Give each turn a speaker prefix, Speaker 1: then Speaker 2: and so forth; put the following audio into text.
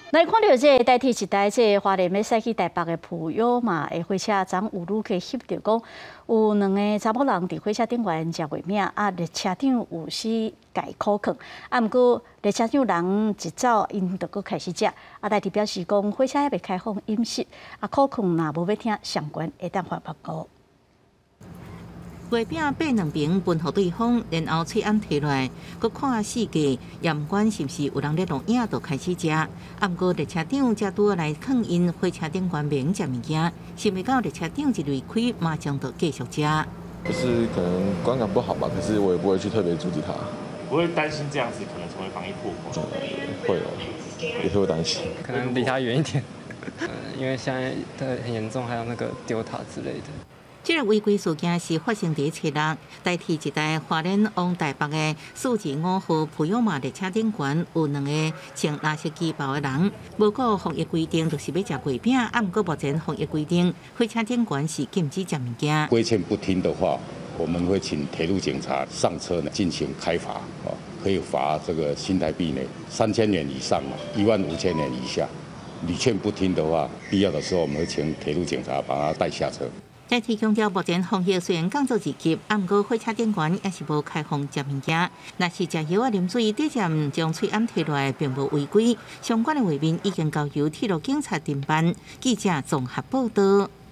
Speaker 1: 来看到这代替一台这花莲要驶去台北的普悠玛的火车，昨有旅客翕到讲，有2个查某人伫火车顶悬食月饼，列车长有死改苦劝，毋过列车长人一走，因就搁开始食。代替表示讲，火车还未开放饮食，苦劝若无要听相关，会当罚报告。
Speaker 2: 月饼掰2边分互对方，然后喙暗摕落来，佮看四界，也毋管是毋是有人咧录影，就开始食。毋过列车长才拄来劝因火车顶悬免食物件，想袂到列车长一离开，马上就继续食。
Speaker 3: 就是可能观感不好吧，可是我也不会去特别阻止他。
Speaker 4: 不会担心这样子可能成为防疫破口？
Speaker 3: 会哦，也会担心。
Speaker 5: 可能离他远一点，因为现在很严重，还有那个丢塔之类的。
Speaker 2: 这个违规事件是发生伫初六，代替一台花莲往台北的数字5号普悠玛列车顶悬有2个穿蓝色旗袍的人，无顾防疫规定，就是要食月饼。毋过目前防疫规定，火车顶悬是禁止食物件。
Speaker 6: 规劝不听的话，我们会请铁路警察上车呢进行开罚，可以罚这个新台币呢3000元以上，15000元以下。屡劝不听的话，必要的时候我们会请铁路警察把他带下车。
Speaker 2: 代替强调，目前防疫虽然降做2级，毋过火车顶悬也是无开放食物件。若是食药啉水，直接将喙暗摕落来，并无违规。相关的画面已经交由铁路警察侦办。记者综合报道。